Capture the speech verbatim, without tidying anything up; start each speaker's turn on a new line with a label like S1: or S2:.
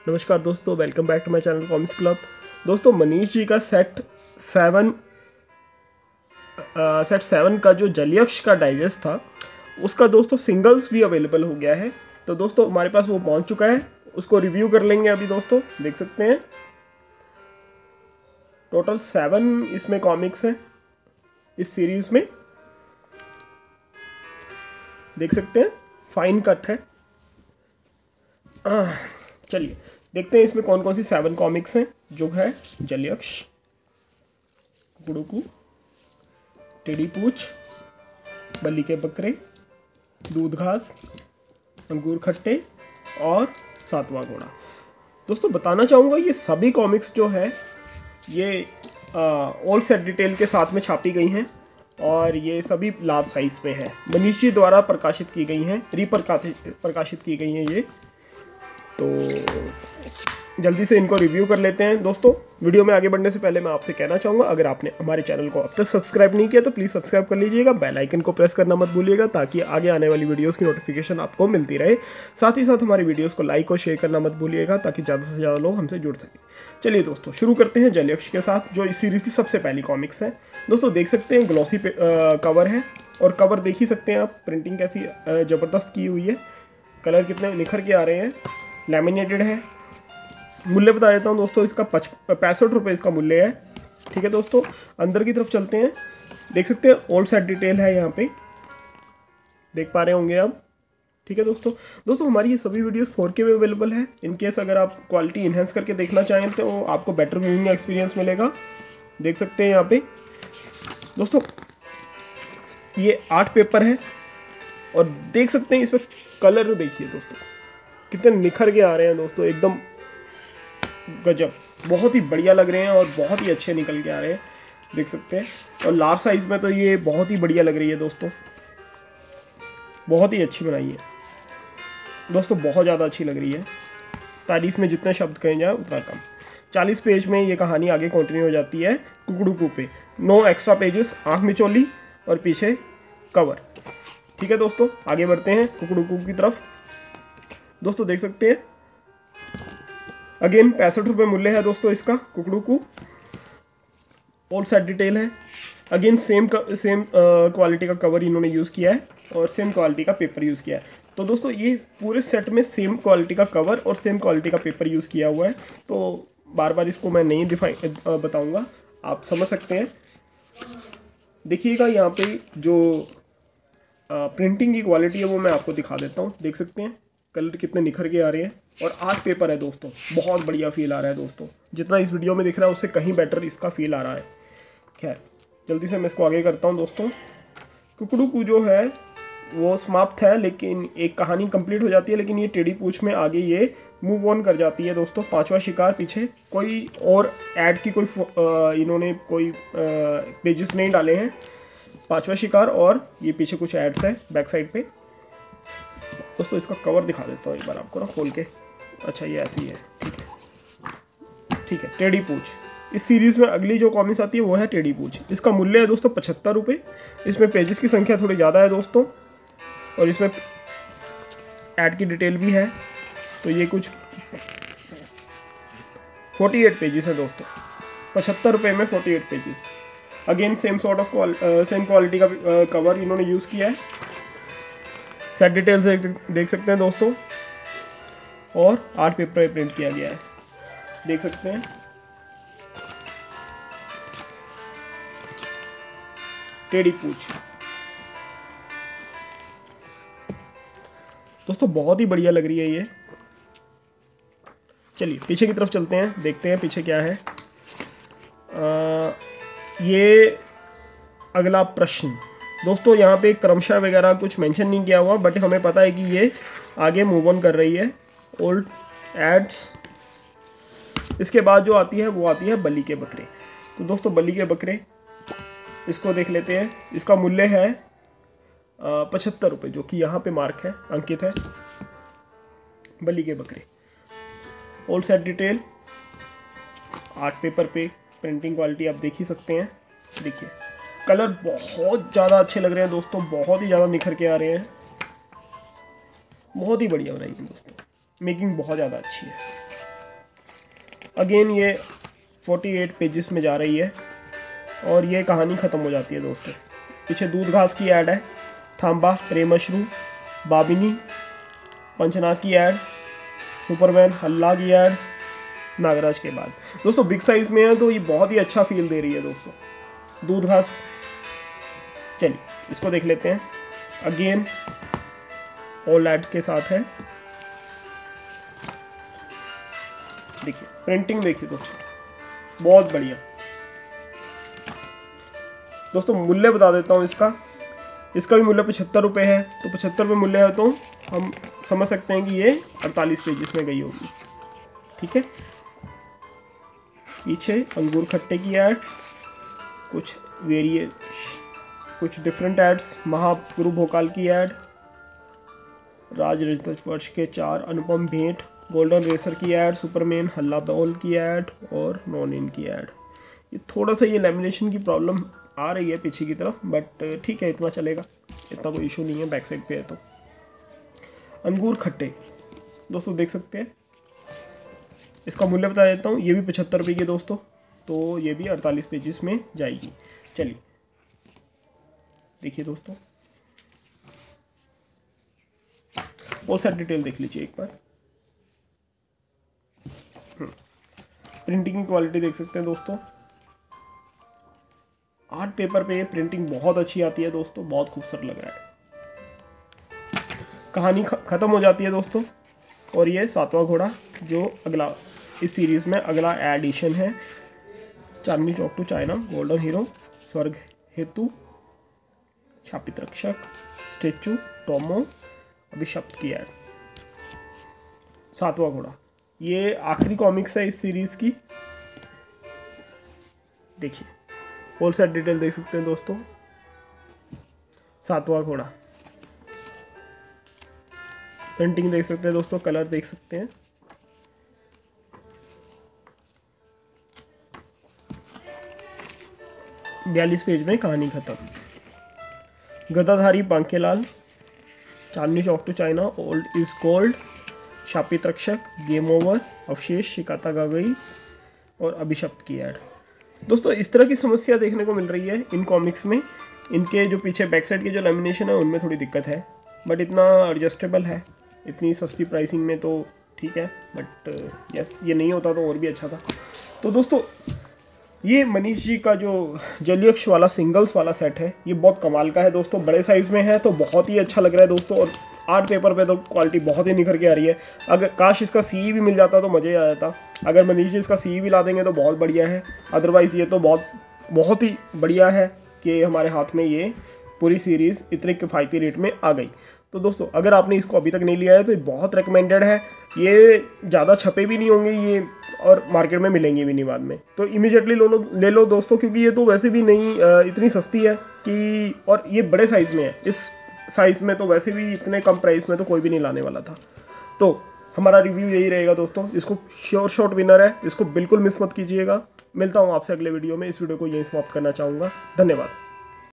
S1: नमस्कार दोस्तों, welcome back to my channel comics club. दोस्तों मनीष जी का सेट सेवन सेट सेवन का जो जलयक्ष का डाइजेस्ट था उसका दोस्तों सिंगल्स भी अवेलेबल हो गया है। तो दोस्तों हमारे पास वो पहुंच चुका है, उसको रिव्यू कर लेंगे अभी। दोस्तों देख सकते हैं टोटल सेवन इसमें कॉमिक्स हैं इस सीरीज में, देख सकते हैं फाइन कट है। चलिए देखते हैं इसमें कौन कौन सी सेवन कॉमिक्स हैं। जो है जलयक्ष, कुकुड़ुकू, टेढ़ी पूछ, बल्ली के बकरे, दूध घास, अंगूर खट्टे और सातवां घोड़ा। दोस्तों बताना चाहूँगा ये सभी कॉमिक्स जो है ये ऑल सेट डिटेल के साथ में छापी गई हैं और ये सभी लार्ज साइज में है। मनीष जी द्वारा प्रकाशित की गई हैं, रिप्रकाशित प्रकाशित की गई हैं ये। तो जल्दी से इनको रिव्यू कर लेते हैं। दोस्तों वीडियो में आगे बढ़ने से पहले मैं आपसे कहना चाहूँगा, अगर आपने हमारे चैनल को अब तक सब्सक्राइब नहीं किया तो प्लीज़ सब्सक्राइब कर लीजिएगा, बेल आइकन को प्रेस करना मत भूलिएगा ताकि आगे आने वाली वीडियोस की नोटिफिकेशन आपको मिलती रहे। साथ ही साथ हमारी वीडियोस को लाइक और शेयर करना मत भूलिएगा ताकि ज़्यादा से ज़्यादा लोग हमसे जुड़ सकें। चलिए दोस्तों शुरू करते हैं जलयक्ष के साथ, जो इस सीरीज़ की सबसे पहली कॉमिक्स है। दोस्तों देख सकते हैं ग्लॉसी कवर है और कवर देख ही सकते हैं आप, प्रिंटिंग कैसी ज़बरदस्त की हुई है, कलर कितने निखर के आ रहे हैं, लैमिनेटेड है। मूल्य बता देता हूँ दोस्तों, इसका पच पैंसठ रुपये इसका मूल्य है। ठीक है दोस्तों, अंदर की तरफ चलते हैं। देख सकते हैं ऑल सेट डिटेल है यहाँ पे, देख पा रहे होंगे आप। ठीक है दोस्तों दोस्तों हमारी ये सभी वीडियोस फोर के में अवेलेबल है। इन केस अगर आप क्वालिटी इन्हेंस करके देखना चाहें तो आपको बेटर व्यूइंग एक्सपीरियंस मिलेगा। देख सकते हैं यहाँ पे दोस्तों ये आठ पेपर है और देख सकते हैं इसमें कलर देखिए दोस्तों कितने निखर के आ रहे हैं दोस्तों, एकदम गजब, बहुत ही बढ़िया लग रहे हैं और बहुत ही अच्छे निकल के आ रहे हैं, देख सकते हैं। और लार्ज साइज में तो ये बहुत ही बढ़िया लग रही है दोस्तों, बहुत ही अच्छी बनाई है दोस्तों, बहुत ज़्यादा अच्छी लग रही है। तारीफ में जितने शब्द कहे जाए उतना कम। चालीस पेज में ये कहानी आगे कंटिन्यू हो जाती है कुकुड़ुकू पे। नो एक्स्ट्रा पेजेस, आँख मिचौली और पीछे कवर। ठीक है दोस्तों आगे बढ़ते हैं कुकुड़ुकू की तरफ। दोस्तों देख सकते हैं अगेन पैंसठ रुपये मूल्य है दोस्तों इसका। कुकुड़ुकू ऑल सेट डिटेल है, अगेन सेम सेम क्वालिटी का कवर इन्होंने यूज़ किया है और सेम क्वालिटी का पेपर यूज़ किया है। तो दोस्तों ये पूरे सेट में सेम क्वालिटी का कवर और सेम क्वालिटी का पेपर यूज़ किया हुआ है। तो बार बार इसको मैं नहीं डिफाइन बताऊँगा, आप समझ सकते हैं। देखिएगा यहाँ पे जो प्रिंटिंग की क्वालिटी है वो मैं आपको दिखा देता हूँ। देख सकते हैं कलर कितने निखर के आ रहे हैं और आठ पेपर है दोस्तों, बहुत बढ़िया फील आ रहा है दोस्तों। जितना इस वीडियो में दिख रहा है उससे कहीं बेटर इसका फील आ रहा है। खैर जल्दी से मैं इसको आगे करता हूँ दोस्तों। कुकुड़ुकू जो है वो समाप्त है, लेकिन एक कहानी कंप्लीट हो जाती है, लेकिन ये टेढ़ी पूछ में आगे ये मूव ऑन कर जाती है दोस्तों। पांचवा शिकार पीछे कोई और ऐड की कोई आ, इन्होंने कोई पेजेस नहीं डाले हैं। पांचवा शिकार और ये पीछे कुछ एड्स है बैक साइड पे। दोस्तों इसका कवर दिखा देता हूँ एक बार आपको ना खोल के। अच्छा ये ऐसी है, ठीक है ठीक है। टेढ़ी पूछ इस सीरीज़ में अगली जो कॉमिक्स आती है वो है टेढ़ी पूछ। इसका मूल्य है दोस्तों पचहत्तर रुपये। इसमें पेजेस की संख्या थोड़ी ज़्यादा है दोस्तों और इसमें ऐड की डिटेल भी है। तो ये कुछ अड़तालीस पेजेस है दोस्तों, पचहत्तर रुपये में अड़तालीस pages. Again same sort of same quality का कवर uh, इन्होंने यूज़ किया है। सेट डिटेल्स देख सकते हैं दोस्तों और आठ पेपर प्रिंट किया गया है, देख सकते हैं। टेढ़ी पूछ दोस्तों बहुत ही बढ़िया लग रही है ये। चलिए पीछे की तरफ चलते हैं, देखते हैं पीछे क्या है। आ, ये अगला प्रश्न दोस्तों, यहाँ पे क्रमशः वगैरह कुछ मेंशन नहीं किया हुआ, बट हमें पता है कि ये आगे मूव ऑन कर रही है। ओल्ड एड्स, इसके बाद जो आती है वो आती है बल्ली के बकरे। तो दोस्तों बल्ली के बकरे इसको देख लेते हैं। इसका मूल्य है पचहत्तर रुपये, जो कि यहाँ पे मार्क है, अंकित है। बल्ली के बकरे all set detail, art paper पे, प्रिंटिंग क्वालिटी आप देख ही सकते हैं। देखिए कलर बहुत ज़्यादा अच्छे लग रहे हैं दोस्तों, बहुत ही ज़्यादा निखर के आ रहे हैं। बहुत ही बढ़िया बनाई है दोस्तों, मेकिंग बहुत ज़्यादा अच्छी है। अगेन ये अड़तालीस पेजेस में जा रही है और ये कहानी ख़त्म हो जाती है दोस्तों। पीछे दूध घास की ऐड है, थांबा, रेमशरू, बाबिनी, पंचनाग की ऐड, सुपरमैन, हल्ला की ऐड, नागराज के बाद। दोस्तों बिग साइज में है तो ये बहुत ही अच्छा फील दे रही है दोस्तों। दूध घास, चलिए इसको देख लेते हैं। अगेन ऑल ऐड के साथ है। देखिए प्रिंटिंग देखिए दोस्तों, बहुत बढ़िया। दोस्तों मूल्य बता देता हूँ इसका। इसका भी मूल्य पचहत्तर रुपये है, तो पचहत्तर रुपये मूल्य है तो हम समझ सकते हैं कि ये अड़तालीस पेजेस में गई होगी। ठीक है, पीछे अंगूर खट्टे की ऐड, कुछ वेरिए कुछ डिफरेंट एड्स, महागुरु भोकाल की ऐड, राज रजत वर्ष के चार, अनुपम भेंट, गोल्डन रेसर की ऐड, सुपरमैन, हल्ला बॉल की ऐड और नॉन इन की ऐड। ये थोड़ा सा ये लेमिनेशन की प्रॉब्लम आ रही है पीछे की तरफ, बट ठीक है, इतना चलेगा, इतना कोई इशू नहीं है बैक साइड पे है तो। अंगूर खट्टे दोस्तों देख सकते हैं, इसका मूल्य बता देता हूँ। ये भी पचहत्तर रुपये की दोस्तों, तो ये भी अड़तालीस पेजेस में जाएगी। चलिए देखिए दोस्तों, और सारी डिटेल देख लीजिए एक बार। प्रिंटिंग की क्वालिटी देख सकते हैं दोस्तों, आर्ट पेपर पे प्रिंटिंग बहुत अच्छी आती है दोस्तों, बहुत खूबसूरत लग रहा है। कहानी ख़त्म हो जाती है दोस्तों, और ये सातवां घोड़ा जो अगला इस सीरीज़ में अगला एडिशन है। Chandni Chowk to China, golden hero, स्वर्ग हेतु, शापित रक्षक, स्टेचू, टोमो, अभिशप्त की ऐड, सातवां घोड़ा। ये आखिरी कॉमिक्स है इस सीरीज़ की। देखिए होल सेट डिटेल देख सकते हैं दोस्तों। सातवां घोड़ा, प्रिंटिंग देख सकते हैं दोस्तों, कलर देख सकते हैं। बयालीस पेज में कहानी खत्म। गदाधारी Bankelal, Chandni Chowk to China, old is gold, शापित रक्षक, गेम ओवर, अवशेष, शिकाता गागई और अभिशप्त की ऐड। दोस्तों इस तरह की समस्या देखने को मिल रही है इन कॉमिक्स में। इनके जो पीछे बैक साइड के जो लेमिनेशन है उनमें थोड़ी दिक्कत है, बट इतना एडजस्टेबल है, इतनी सस्ती प्राइसिंग में तो ठीक है। बट यस, ये नहीं होता तो और भी अच्छा था। तो दोस्तों ये मनीष जी का जो जलियक्ष वाला सिंगल्स वाला सेट है, ये बहुत कमाल का है दोस्तों। बड़े साइज़ में है तो बहुत ही अच्छा लग रहा है दोस्तों, और आर्ट पेपर पे तो क्वालिटी बहुत ही निखर के आ रही है। अगर काश इसका सी भी मिल जाता तो मज़े आ जाता। अगर मनीष जी इसका सी भी ला देंगे तो बहुत बढ़िया है। अदरवाइज़ ये तो बहुत बहुत ही बढ़िया है कि हमारे हाथ में ये पूरी सीरीज़ इतने किफ़ायती रेट में आ गई। तो दोस्तों अगर आपने इसको अभी तक नहीं लिया है तो ये बहुत रिकमेंडेड है। ये ज़्यादा छपे भी नहीं होंगे ये, और मार्केट में मिलेंगे भी नहीं बाद में, तो इमीडिएटली लो लो ले लो दोस्तों, क्योंकि ये तो वैसे भी नहीं इतनी सस्ती है कि, और ये बड़े साइज़ में है। इस साइज़ में तो वैसे भी इतने कम प्राइस में तो कोई भी नहीं लाने वाला था। तो हमारा रिव्यू यही रहेगा दोस्तों। इसको श्योर शॉट विनर है, इसको बिल्कुल मिस मत कीजिएगा। मिलता हूँ आपसे अगले वीडियो में। इस वीडियो को यहीं समाप्त करना चाहूँगा। धन्यवाद।